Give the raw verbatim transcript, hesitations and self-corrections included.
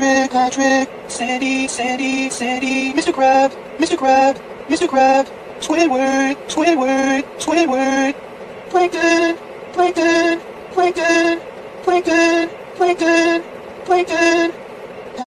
Patrick, Patrick, Sandy, Sandy, Sandy, Mister Crab, Mister Crab, Mister Crab, Squidward, Squidward, Squidward, Plankton, Plankton, Plankton, Plankton, Plankton, Plankton.